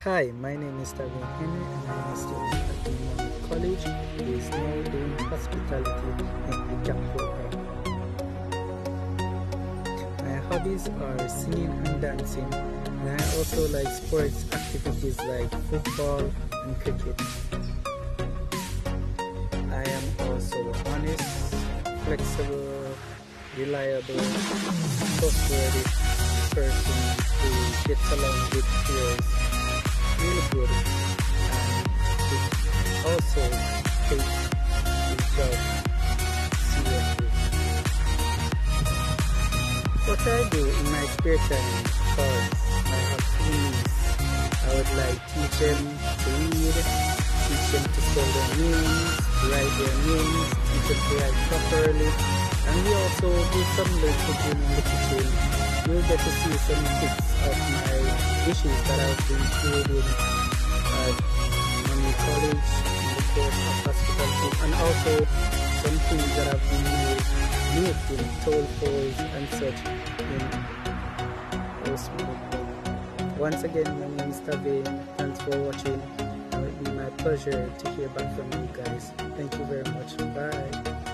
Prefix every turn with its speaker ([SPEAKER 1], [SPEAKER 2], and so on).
[SPEAKER 1] Hi, my name is Tavin Henry and I'm a student at Imam College who is now doing hospitality in the CAP program. My hobbies are singing and dancing, and I also like sports activities like football and cricket. I am also honest, flexible, reliable, trustworthy person who gets along with peers really good, and it also takes his job seriously. What I do in my spare time, because I have two niece, I would like teach them to read, teach them to spell their names, write their names, teach them to write properly, and we also do some literature in the kitchen. You'll get to see some pics of my dishes that I've been creating at Money College in the course of hospitality, and also some things that I've been making, toll holes and such in house management. Once again, my name is Tavin. Thanks for watching. It will be my pleasure to hear back from you guys. Thank you very much. Bye.